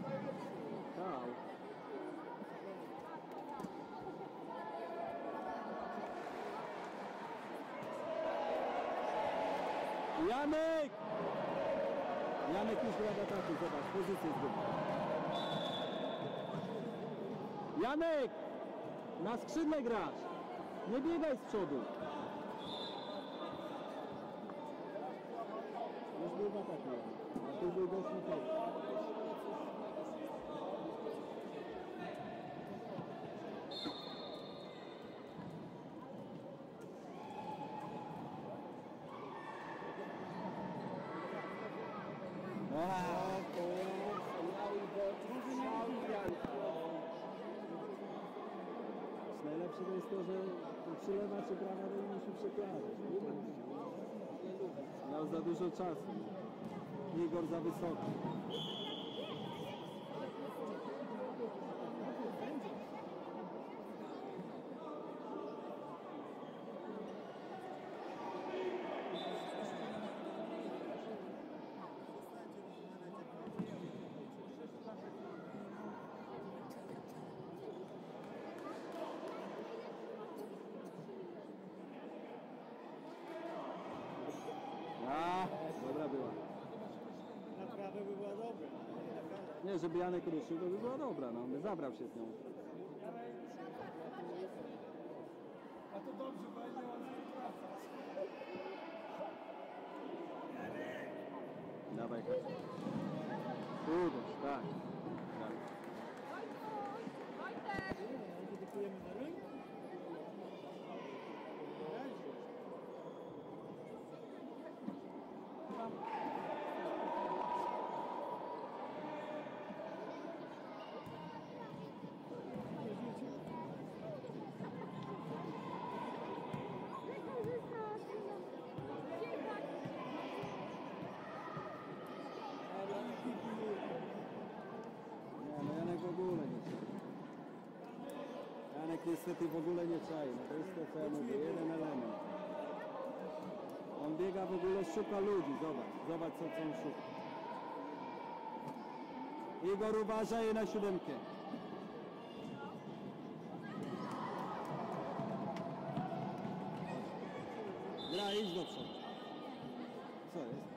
Tak. Janek! Janek już gra w ataku, zobacz, pozycję zgubił. Janek! Na skrzydle grasz! Nie biegaj z przodu! Już był w ataku, a tu był gość na tej. Najlepsze to jest to, że przylewa czy prawa nie musi przekładać. Miał za dużo czasu. Igor za wysoko. Dobra była. Naprawdę by była dobra. Nie, żeby Janek ruszył, to by była dobra, no. Zabrał się z nią. A to dobrze, bo ja nie mam wracać. Dawaj, Kasia. Uderz, tak. Wojtek! Dedykujemy na rynku? Nie, no Janek w ogóle nie czai. Janek niestety w ogóle nie czai. No to jest to, co ja mówię, jeden element. On biega w ogóle, szuka ludzi, zobacz co on szuka. Igor, uważaj na siódemkę. Gra, idź do przodu. Co jest?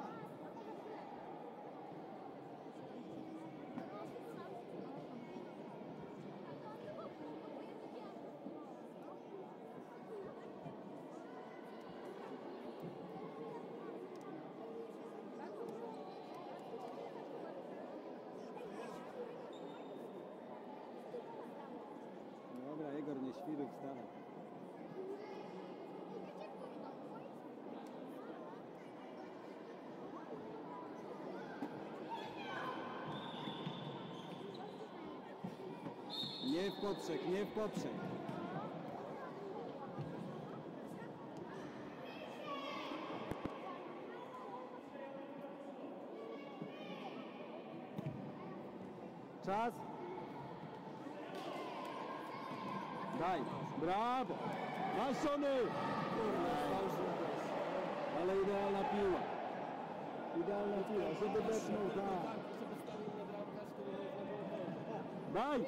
Dobra, Igor, nie świruj, wstawaj. Nie w poprzek, nie w poprzek. Czas. Daj, brawo! Maszony! Ale idealna piła. Idealna piła, żeby depnął, tak. Daj!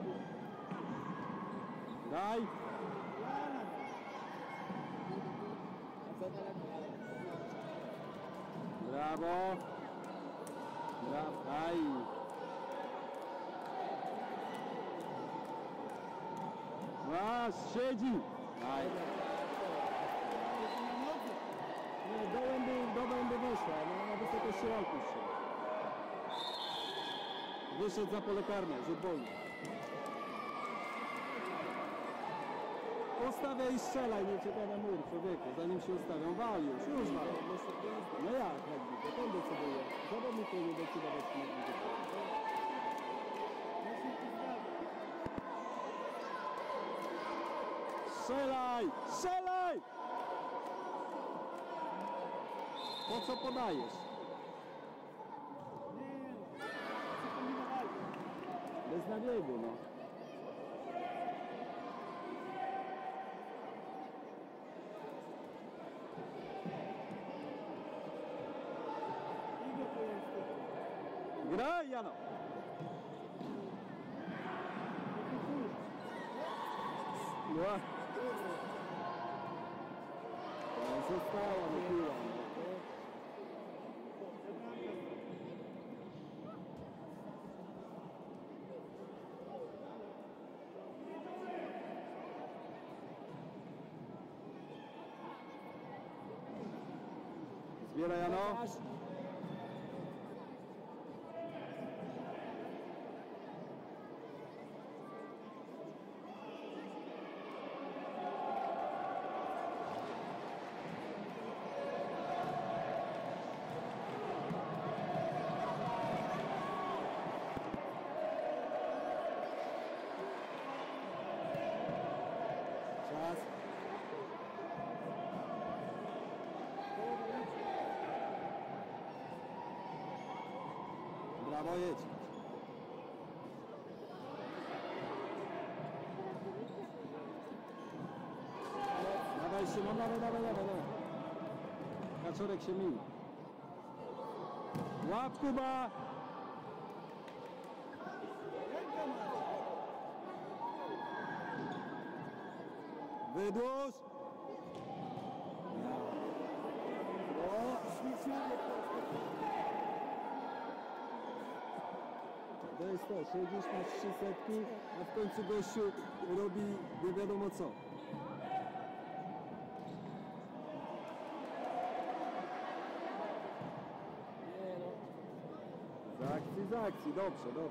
Daj! Brawo! Brawo! Daj! Masz, siedzi! Daj! Nie, dołem by wyszła, no, na wysokości ręki się. Wyszedł za pole karne, rzut wolny. Ustawiaj i strzelaj, nie czekaj na mur, człowieku, zanim się ustawią. Wal już wal. No jak, to on decyduje. Zawodnik powinien decydować, co będzie. Strzelaj! Strzelaj! Po co podajesz? Bez nabiegu, no. Graj, Jano! No. Została mi piła. Zbieraj, Jano. Czas. Brawo, jedź. Dawaj Szymon, dawaj. Kaczorek się myli. Łap, Kuba! Wydłuż! To jest to, siedzisz, masz 300, a w końcu gościu robi nie wiadomo co. Z akcji, dobrze.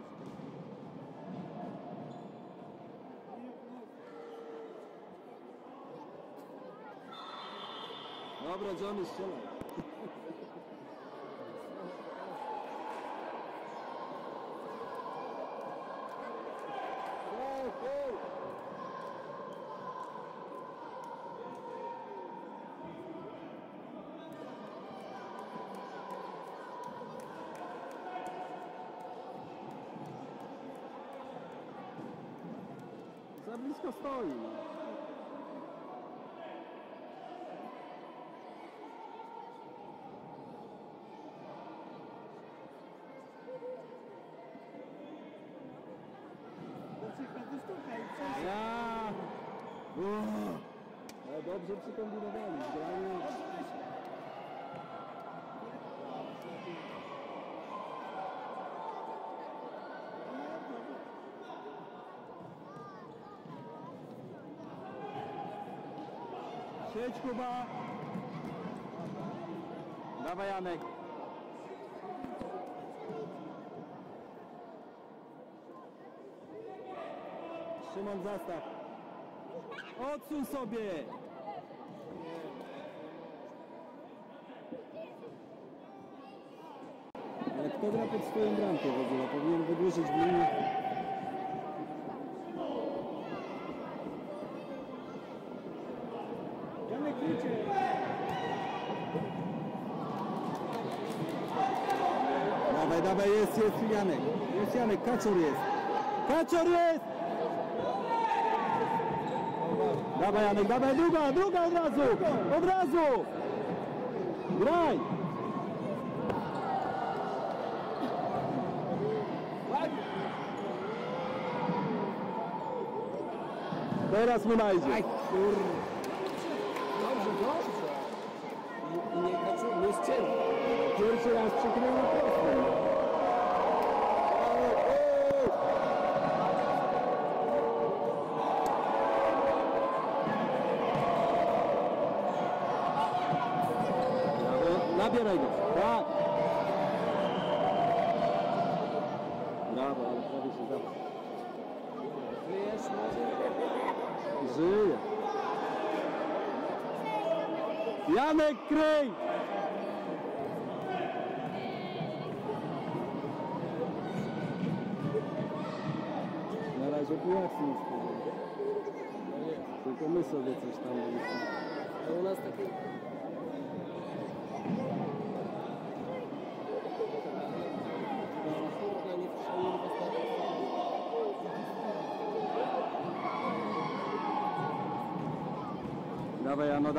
Dobra, Johnny, strzelaj. Za blisko stoi. Ja! Dobrze przykombinowali. Granie. Siedź, Kuba! Dawaj, Janek! Szymon, zastaw! Odsuń sobie! Ale kto gra pod swoją bramkę w ogóle? Powinien wydłużyć w linii. Janek, wyjdzie. Dawaj, jest Janek. Jest Janek, Kaczor jest. Kaczor jest! Dawaj, Janek, dawaj, druga od razu! Graj! Teraz mu najdzie. Dobrze. I nie Kaczor, nie ścięty. Pierwszy raz przykrył prostym. Nabieraj go. Tak. Brawo, ale prawie się zabrał. Żyjesz może? Żyje. Janek, kryj! Na razie tu jak nie spróbuję. Tylko my sobie coś tam byliśmy. A u nas takie... Dawaj, Jano,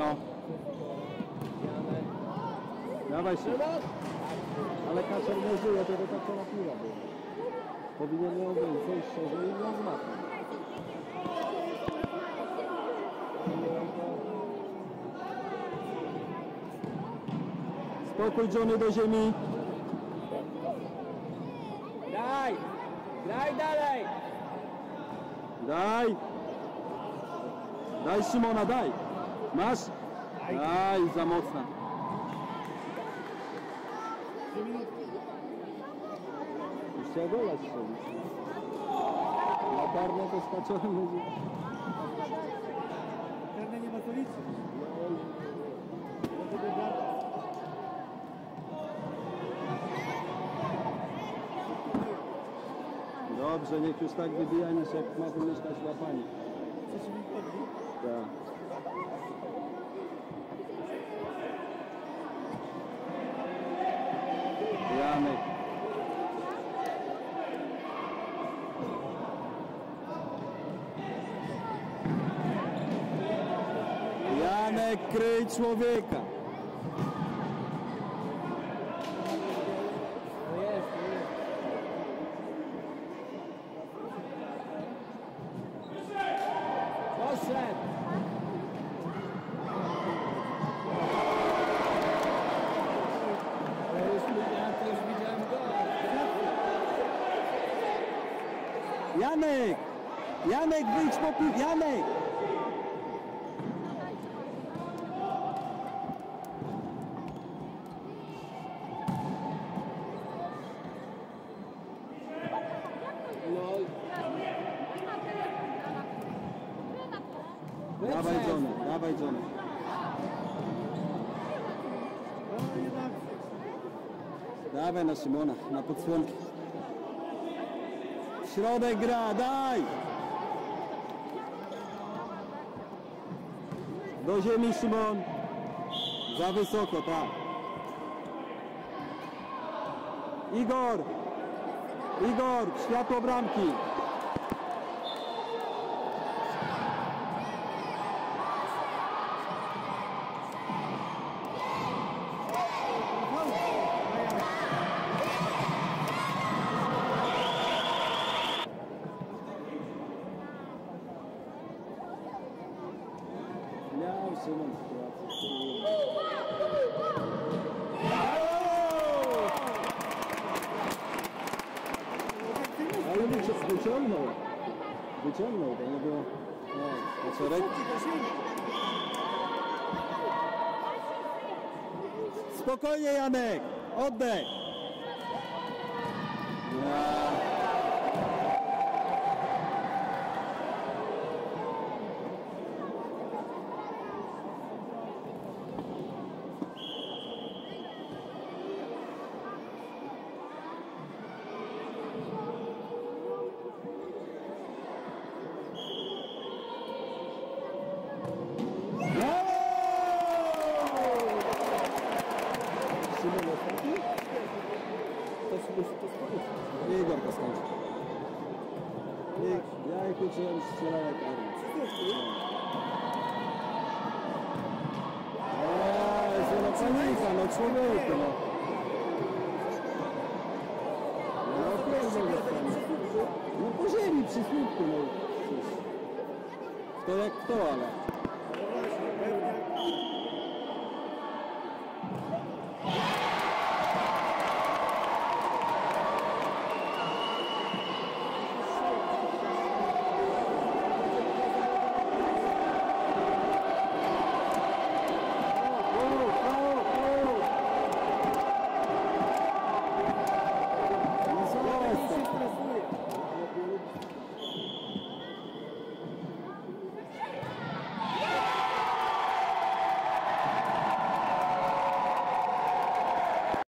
Dawaj się. Ale Kaczor nie żyje, to taka piła była. Powinien ją zejść szerzej i ją złapać. Spokój, Johnny, do ziemi. Graj! Graj dalej! Daj. Daj, Szymona, daj. Masz? Daj, za mocna. Już trzeba golać strzelić. Na karne to skaczony będzie. Karne nie ma co liczyć. Dobrze, niech już tak wybija, niż jak ma wymieszkać łapanie. Co się mi podbi? Tak. Janek. Janek, kryj człowieka. To jest, to jest. Poszedł! Ja to już widziałem go. Janek! Janek, wyjdź po pił... Janek! No, Dawaj, Johnny, dawaj, Johnny. No nie dam. Dawaj na Szymona, na podsłonki. Środek gra, daj! Do ziemi, Szymon. Za wysoko, tak. Igor! Igor, światło bramki. Miał Szymon sytuację. Ale wyciągnął. Wyciągnął, to nie było... No, Kaczorek. Spokojnie, Janek. Oddech. Ja. Szymon ostatni? To skończy. Igor to skończy. Ja jak uczyłem strzelania karne. No panika, no człowieku, no. No proszę dostanie. No po ziemi, przy słupku, no. Kto jak kto, ale...